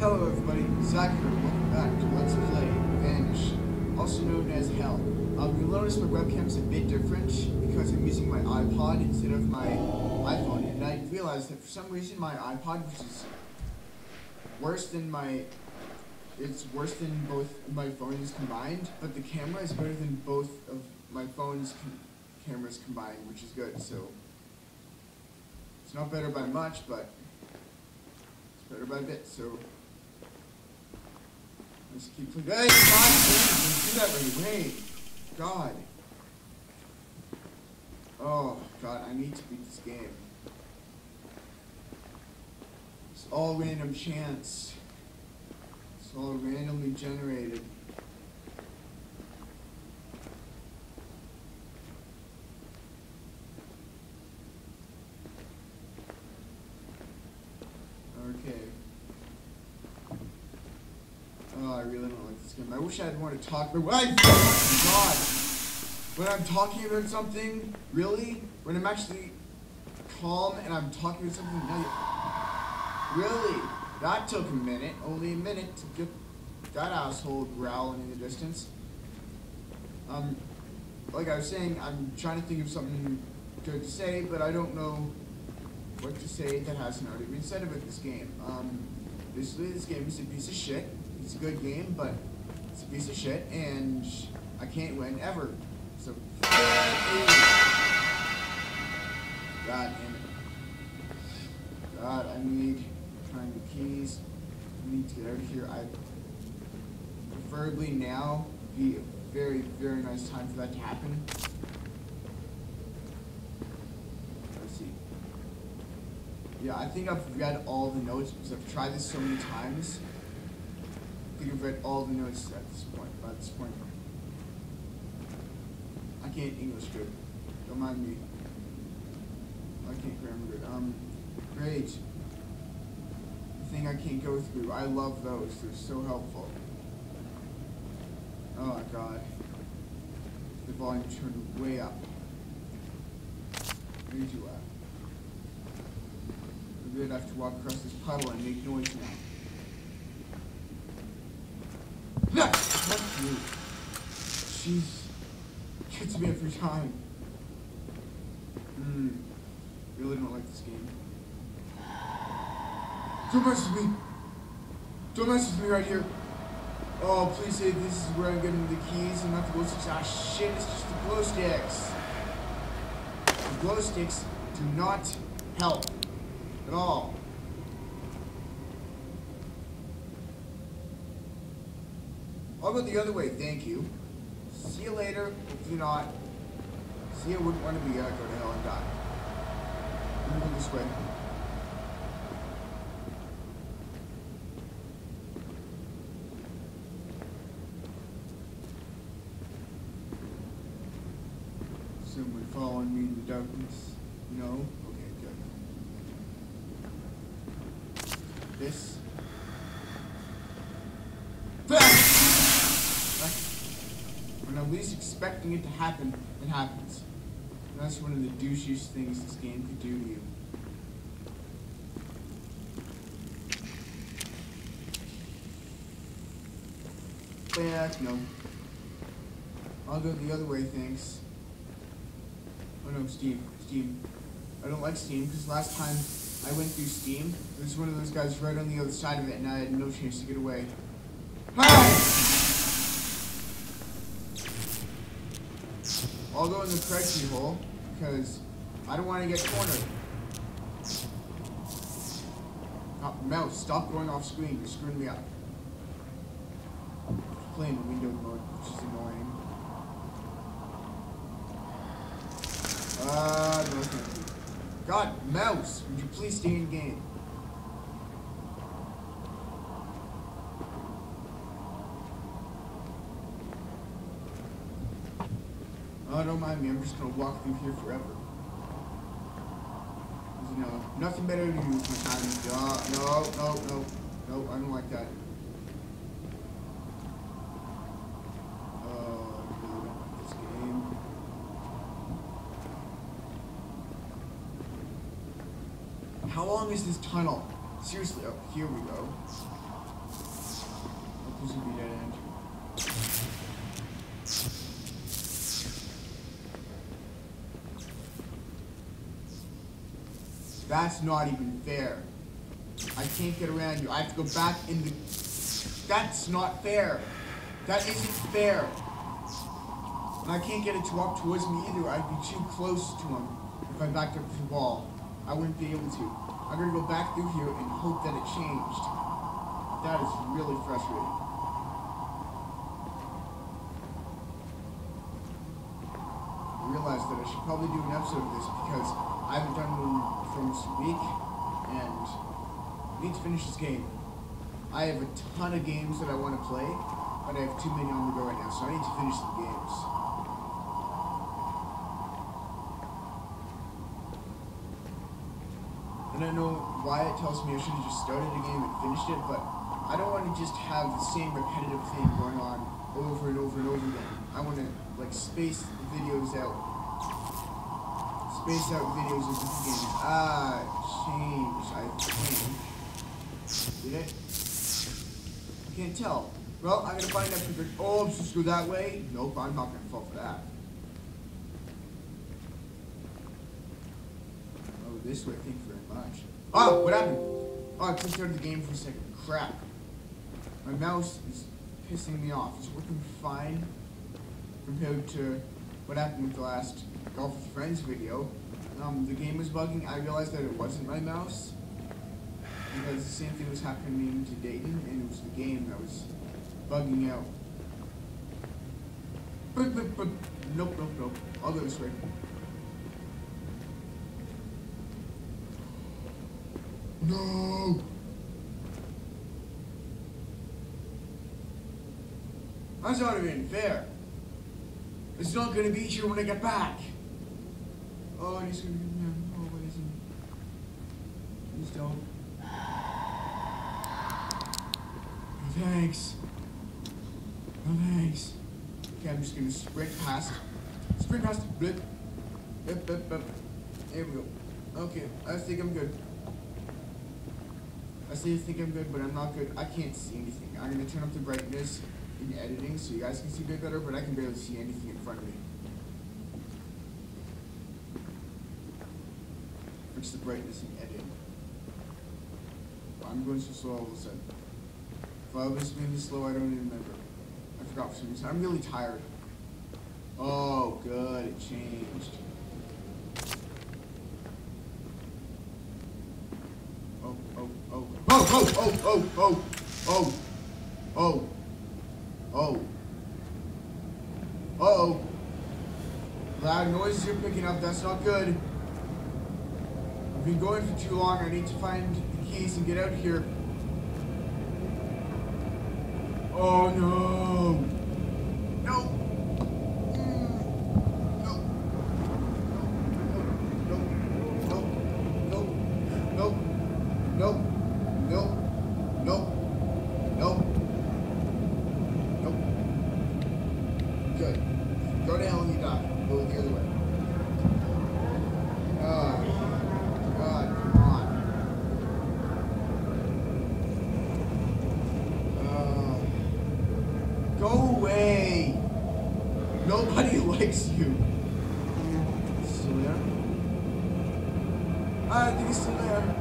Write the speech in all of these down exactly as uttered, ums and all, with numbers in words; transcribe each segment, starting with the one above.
Hello everybody, Zach here, welcome back to Let's Play Vanish, also known as Hell. Um, you'll notice my webcam's a bit different because I'm using my iPod instead of my iPhone, and I realized that for some reason my iPod, which is worse than my, it's worse than both my phones combined, but the camera is better than both of my phone's com cameras combined, which is good, so it's not better by much, but it's better by a bit, so let's keep playing. Hey, God, please, do that right away. God. Oh, God, I need to beat this game. It's all random chance. It's all randomly generated. Okay. Oh, I really don't like this game. I wish I had more to talk about. Oh, God! When I'm talking about something, really? When I'm actually calm and I'm talking about something, no, really? That took a minute. Only a minute to get that asshole growling in the distance. Um, like I was saying, I'm trying to think of something good to say, but I don't know what to say that hasn't already been said about this game. Um, basically, this game is a piece of shit. It's a good game, but it's a piece of shit, and I can't win ever. So, God damn it. God, I need trying the keys. I need to get out of here. I preferably now be a very, very nice time for that to happen. Let's see. Yeah, I think I've read all the notes because I've tried this so many times. I think I've read all the notes at this point, by this point. I can't English good. Don't mind me. I can't grammar good. Um, great. The thing I can't go through. I love those. They're so helpful. Oh my God. The volume turned way up. Way too loud. I'm gonna have to walk across this puddle and make noise now. No! Fuck you. Jeez. Gets me every time. Hmm. Really don't like this game. Don't mess with me. Don't mess with me right here. Oh, please say this is where I'm getting the keys and not the glow sticks. Ah, shit, it's just the glow sticks. The glow sticks do not help at all. I'll go the other way, thank you. See you later. Hopefully not. See, I wouldn't want to be uh, go to hell and die. I'm going this way. Someone following me in the darkness? No? Okay, good. This. When I'm least expecting it to happen, it happens. And that's one of the douchiest things this game could do to you. Back, no. I'll go the other way, thanks. Oh no, Steam. Steam. I don't like Steam, because last time I went through Steam, there was one of those guys right on the other side of it, and I had no chance to get away. Hi! I'll go in the correction hole, because I don't want to get cornered. Oh, mouse, stop going off screen, you're screwing me up. Playing the window mode, which is annoying. Uh, no, thank you. God, mouse, would you please stay in game? Oh, don't mind me, I'm just gonna walk through here forever. There's, you know, nothing better to do with my time. Uh, no, no, no, no, I don't like that. Oh, I really don't like this game. How long is this tunnel? Seriously, oh, here we go. That's not even fair. I can't get around you. I have to go back in the... That's not fair. That isn't fair. And I can't get it to walk towards me either. I'd be too close to him if I backed up to the wall. I wouldn't be able to. I'm gonna go back through here and hope that it changed. That is really frustrating. I realized that I should probably do an episode of this because I haven't done one for almost a week, and I need to finish this game. I have a ton of games that I want to play, but I have too many on the go right now, so I need to finish the games. And I know Wyatt tells me I should have just started a game and finished it, but I don't want to just have the same repetitive thing going on over and over and over again. I want to, like, space videos out. Space out videos of different games. Ah, change, I think. Did it? I can't tell. Well, I'm gonna find out if it. Oh, I'm supposed to go that way? Nope, I'm not gonna fall for that. Oh, this way, thank you very much. Oh, what happened? Oh, I clicked out of the game for a second. Crap. My mouse is pissing me off. It's working fine compared to what happened with the last Golf with Friends video. Um, the game was bugging. I realized that it wasn't my mouse, because the same thing was happening to Dayton, and it was the game that was bugging out. But, but, but, nope, nope, nope. I'll go this way. No! That's not even fair. It's not gonna be here when I get back. Oh, and he's gonna be, oh, what is he? Please don't. No thanks. No thanks. Okay, I'm just gonna sprint past. Sprint past. Blip. Blip, blip, blip. There we go. Okay, I think I'm good. I still think I'm good, but I'm not good. I can't see anything. I'm gonna turn up the brightness in editing so you guys can see a bit better, but I can barely see anything in front of me. Fix the brightness in editing. I'm going so slow all of a sudden. If I was moving slow, I don't even remember. I forgot for some reason. I'm really tired. Oh, good, it changed. Oh, oh, oh, oh, oh, oh, oh, oh, oh, oh, oh, uh-oh. Loud noises you're picking up, that's not good. I've been going for too long, I need to find the keys and get out of here. Oh no! No! Mm. No! No! No! No! No! No! No! No! No! No! Good. Go to hell and you die. Go the other way. Oh, God, come on. Uh, go away. Nobody likes you. Is he still there? I think he's still there.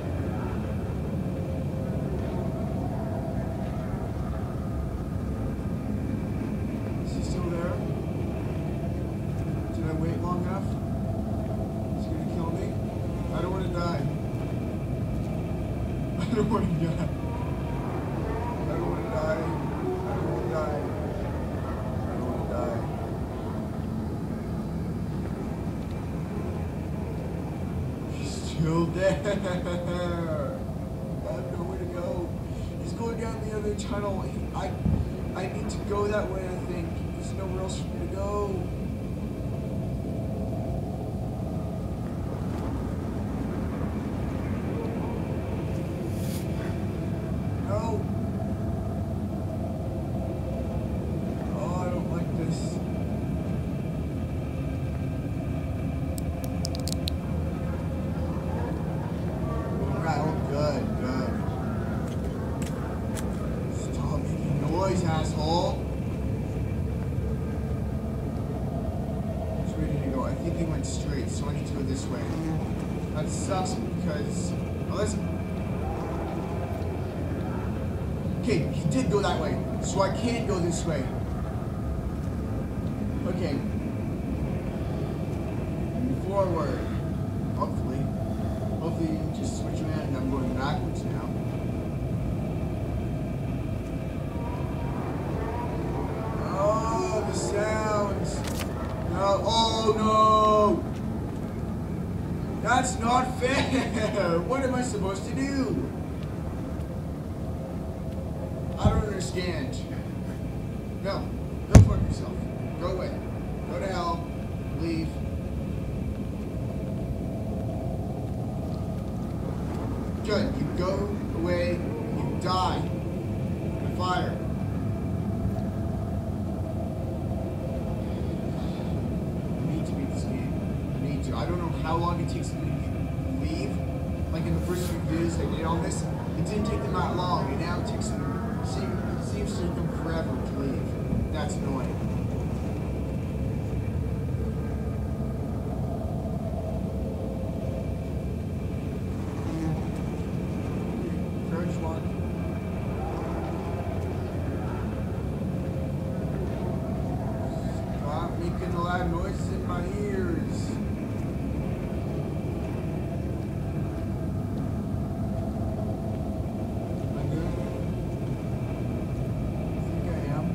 Is he still there? Did I wait long enough? Is he gonna kill me? I don't want to die. I don't want to die. I don't want to die. I don't want to die. I don't want to die. He's still there. I have nowhere to go. He's going down the other tunnel. He, I, I need to go that way, I think. There's nowhere else for me to go. No. Oh, I don't like this. Alright, oh, good, good. Stop making noise, asshole. Which way did he go? I think he went straight, so I need to go this way. That sucks because, oh, listen. Okay, he did go that way, so I can't go this way. Okay. Forward. Hopefully. Hopefully you can just switch around and I'm going backwards now. Oh, the sounds. No. Oh, no. That's not fair. What am I supposed to do? I don't understand. No. Go fuck yourself. Go away. Go to hell. Leave. Good. You go away. You die. In the fire. I need to beat this game. I need to. I don't know how long it takes me to leave. Like in the first few videos I did on this, it didn't take them that long, and now it takes them. Seems, seems to take them forever to leave. That's annoying. Stop making a loud noises in my ears. Am I good? I think I am.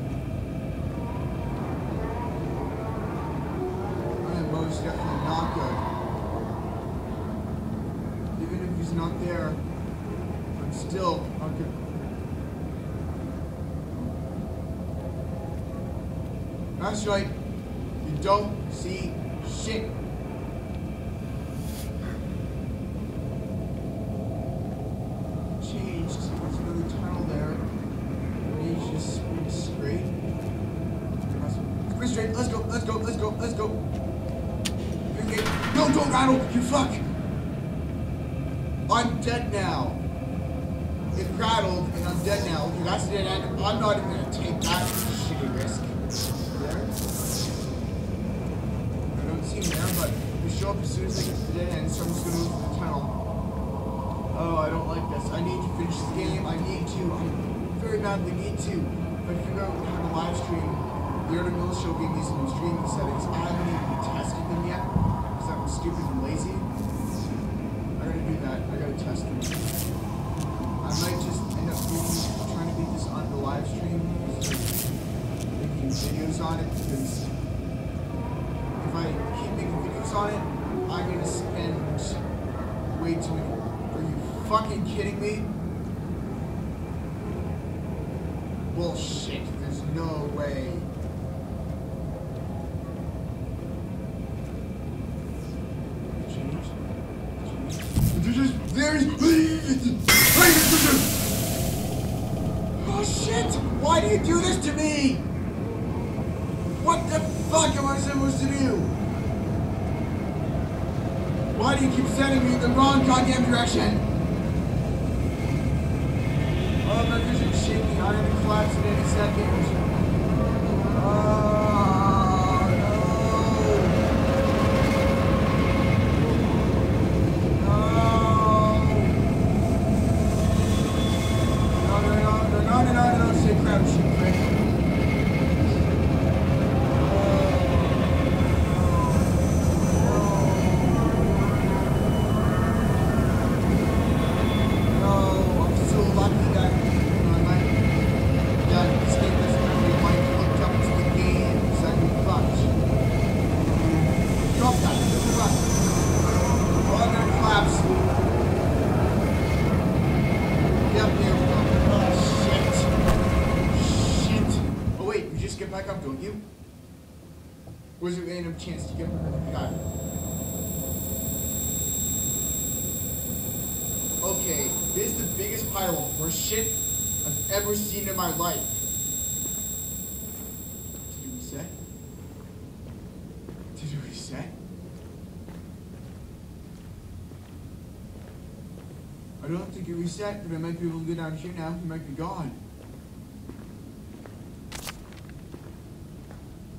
I am most definitely not good. Even if he's not there, I'm still not good. That's right. You don't see shit. Changed. There's another tunnel there. Maybe just sprint straight. Sprint straight. Let's go. Let's go. Let's go. Let's go. Okay. No, don't rattle. You fuck. I'm dead now. It rattled and I'm dead now. Okay, that's a dead end. I'm not even gonna take that shitty risk. There. I don't see him there, but we show up as soon as I get to the dead end, so I'm just gonna move to the tunnel. Oh, I don't like this. I need to finish the game. I need to. I very badly need to. If I figure out how to live stream the Art of Mill Show gave me some streaming settings. I haven't even tested them yet because I'm stupid and lazy. I gotta do that. I gotta test them. I might just end up doing, trying to beat this on the live stream, making videos on it, because if I keep making videos on it, I'm gonna spend way too many. Are you fucking kidding me? Bullshit, there's no way. Change. Change. There's. Oh shit! Why do you do this to me? What the fuck am I supposed to do? Why do you keep sending me in the wrong goddamn direction? Oh, my vision's shaking. I'm gonna collapse in any second. Oh, no. No, no, no, no, no, no, no, no, stay crouched, you prick. Back up, don't you? Or is there any chance to get her? Got it. Okay, this is the biggest pile of horse shit I've ever seen in my life. Did it reset? Did it reset? I don't think it reset, but I might be able to go down here now. He might be gone.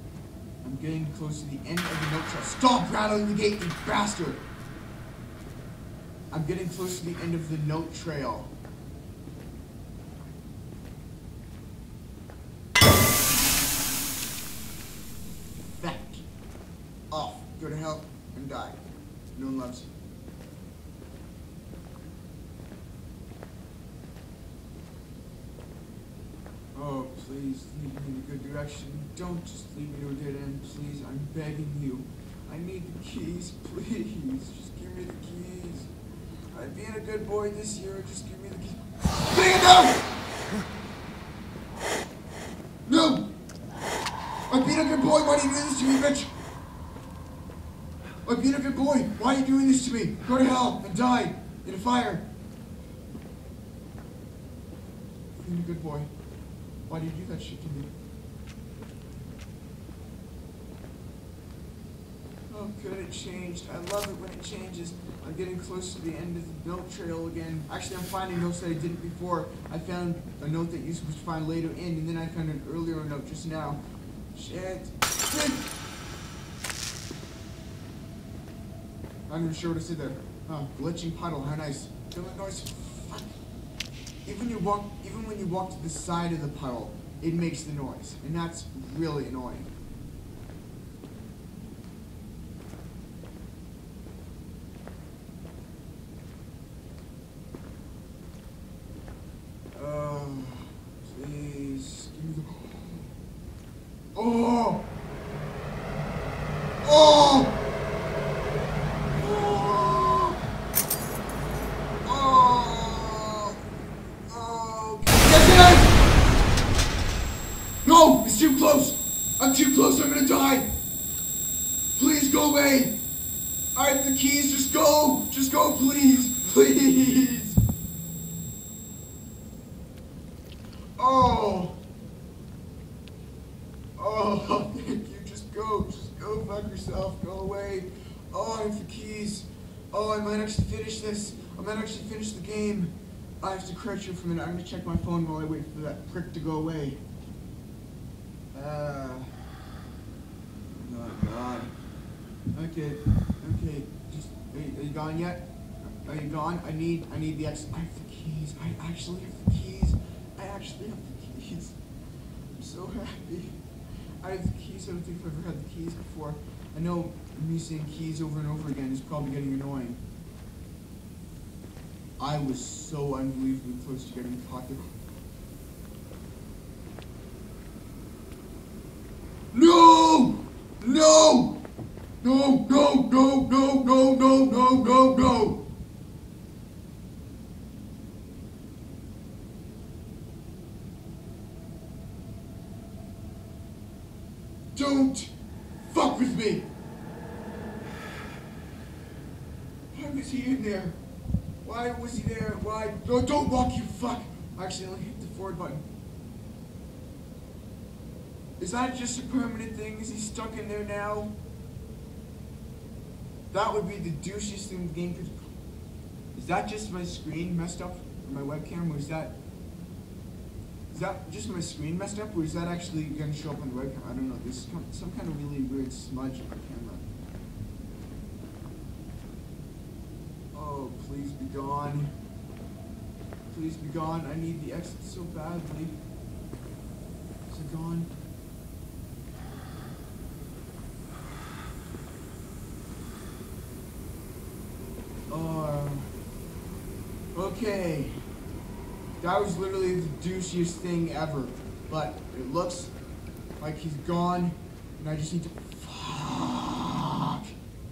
I'm getting close to the end of the milk truck. Stop rattling the gate, you bastard! I'm getting close to the end of the note trail. Back off. Go to hell and die. No one loves you. Oh, please lead me in a good direction. Don't just lead me to a dead end, please. I'm begging you. I need the keys, please. Just give me the keys. I'm being a good boy this year. Just give me the keys. Bring it down! No! I'm being a good boy. Why are you doing this to me, bitch? I'm being a good boy. Why are you doing this to me? Go to hell and die in a fire. I'm being a good boy. Why do you do that shit to me? Oh, good, it changed. I love it when it changes. I'm getting close to the end of the note trail again. Actually, I'm finding notes that I didn't before. I found a note that you're supposed to find later in, and then I found an earlier note just now. Shit. I'm not even sure what I said there. Oh, glitching puddle. How nice. Feel that noise? Fuck. Even when you walk, even when you walk to the side of the puddle, it makes the noise, and that's really annoying. Oh, please give me the. Oh! Oh! No! It's too close! I'm too close, I'm gonna die! Please go away! I have the keys, just go! Just go, please! Please! Oh! Oh, thank you, just go! Just go, fuck yourself, go away! Oh, I have the keys! Oh, I might actually finish this! I might actually finish the game! I have to crouch here for a minute, I'm gonna check my phone while I wait for that prick to go away. Uh, oh God. Okay, okay. Just are you, are you gone yet? Are you gone? I need, I need the X. I have the keys. I actually have the keys. I actually have the keys. I'm so happy. I have the keys. I don't think I've ever had the keys before. I know me saying keys over and over again is probably getting annoying. I was so unbelievably close to getting caught there. No! No! No, no, no, no, no, no, no, no, no! Don't fuck with me! Why was he in there? Why was he there? Why? No, don't walk, you fuck! I accidentally hit the forward button. Is that just a permanent thing? Is he stuck in there now? That would be the douchiest thing the game could... Is that just my screen messed up? Or my webcam? Or is that... Is that just my screen messed up? Or is that actually going to show up on the webcam? I don't know. There's some kind of really weird smudge on my camera. Oh, please be gone. Please be gone. I need the exit so badly. Is it gone? Oh, okay. That was literally the douchiest thing ever. But it looks like he's gone, and I just need to... Fuck!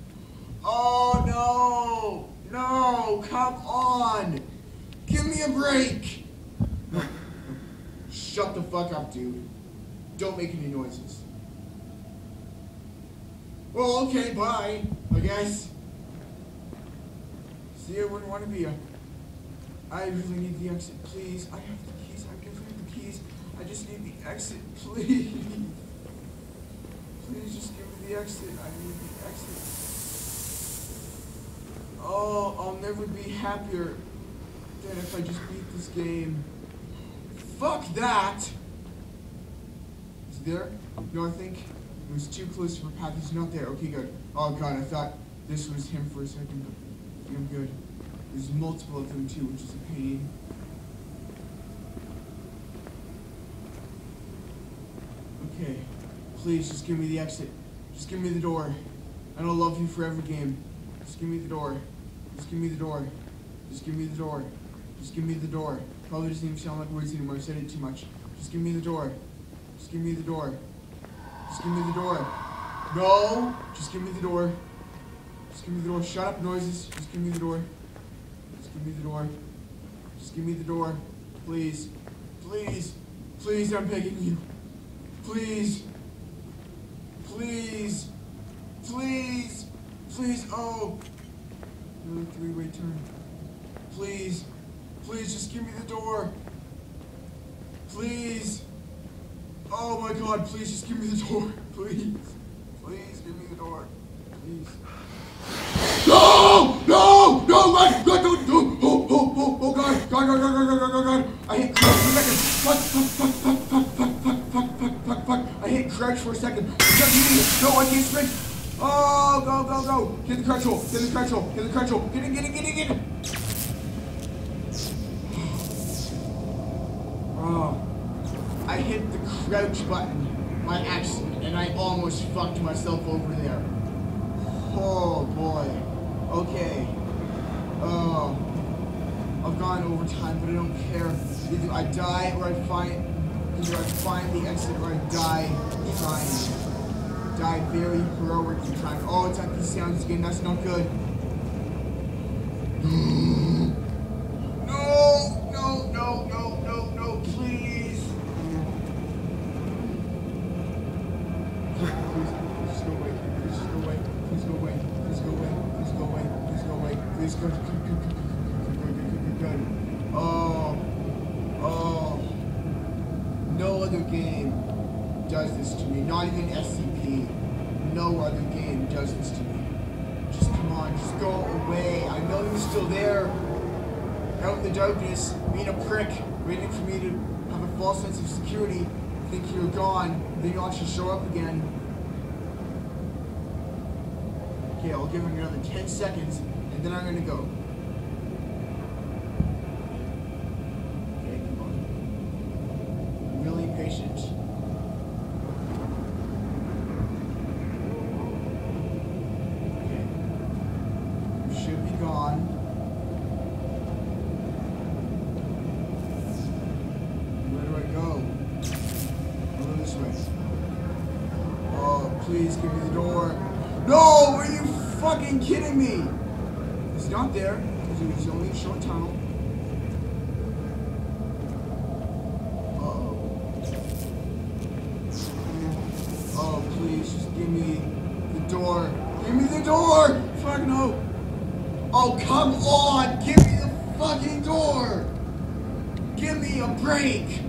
Oh, no! No! Come on! Give me a break! No, no. Shut the fuck up, dude. Don't make any noises. Well, okay, bye, I guess. See, I wouldn't want to be a... I really need the exit, please. I have the keys. I definitely have the keys. I just need the exit, please. Please just give me the exit. I need the exit. Oh, I'll never be happier than if I just beat this game. Fuck that! Is he there? No, I think it was too close to my path. He's not there. Okay, good. Oh god, I thought this was him for a second, but I'm good. There's multiple of them too, which is a pain. Okay, please just give me the exit. Just give me the door. I don't love you forever game. Just give me the door. Just give me the door. Just give me the door. Just give me the door. Probably doesn't even sound like words anymore. I said it too much. Just give me the door. Just give me the door. Just give me the door. No! Just give me the door. Just give me the door. Shut up, noises. Just give me the door. Just give me the door. Just give me the door. Please. Please. Please, I'm begging you. Please. Please. Please. Please. Oh. Another three-way turn. Please. Please, just give me the door. Please. Oh my god, please just give me the door. Please. Please give me the door. Please. No! No! No! Run! Run! Don't do! Oh! Oh! Oh! Oh! God! God! God! God! God! God! God! God! I hit crouch for a second. Fuck! Fuck! Fuck! Fuck! Fuck! Fuck! Fuck! Fuck! Fuck! Fuck! I hit crouch for a second. No! I can't sprint. Oh! Go! Go! Go! Get the crouch hole! Get the crouch hole! Get the crouch hole! Get it! Get it! Get it! Get it! Oh! I hit the crouch button by accident, and I almost fucked myself over there. Oh boy. Okay. Oh. I've gone overtime, but I don't care. Either I die or I find either I find the exit or I die trying. Die very heroically trying. Oh, it's like these sounds again, that's not good. No, no, no, no, no, no, please. Please, just go away. Please just go away. Please go away. Please go away. Please go away. Please go away. Please go. Good, good, good, good, good, good, good, good. Oh, oh. No other game does this to me. Not even S C P. No other game does this to me. Just come on. Just go away. I know you're still there. Out in the darkness, being a prick, waiting for me to have a false sense of security. Think you're gone, then you'll actually show up again. Okay, I'll give it another ten seconds, and then I'm gonna go. Okay, come on. I'm really impatient. Okay. You should be gone. Where do I go? This way. Oh, please give me the door. No! Are you fucking kidding me? It's not there, because it was only a short tunnel. Uh-oh. Oh, please, just give me the door. Give me the door! Fuck no! Oh, come on! Give me the fucking door! Give me a break!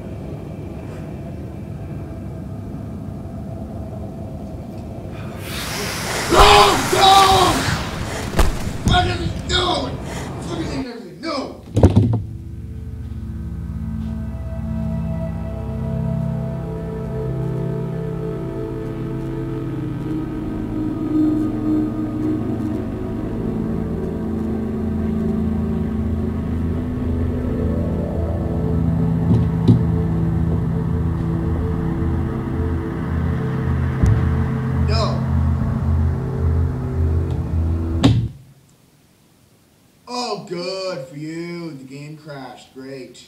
Oh, good for you. The game crashed. Great.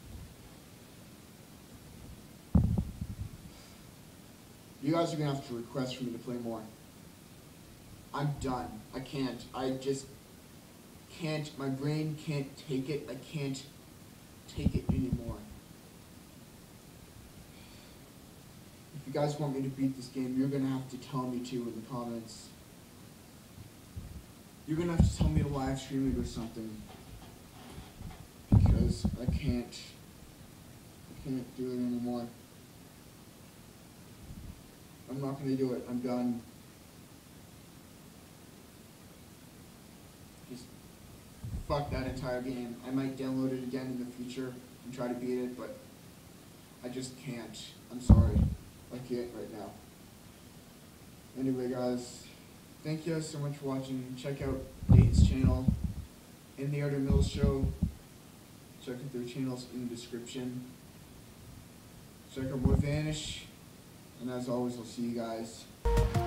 You guys are going to have to request for me to play more. I'm done. I can't. I just can't. My brain can't take it. I can't take it anymore. If you guys want me to beat this game, you're going to have to tell me to in the comments. You're gonna have to tell me to live stream it or something. Because I can't, I can't do it anymore. I'm not gonna do it, I'm done. Just fuck that entire game. I might download it again in the future and try to beat it, but I just can't. I'm sorry. I can't right now. Anyway guys, thank you guys so much for watching. Check out Nate's channel. and the Other Mills Show. Check out their channels in the description. Check out more Vanish. And as always, I'll see you guys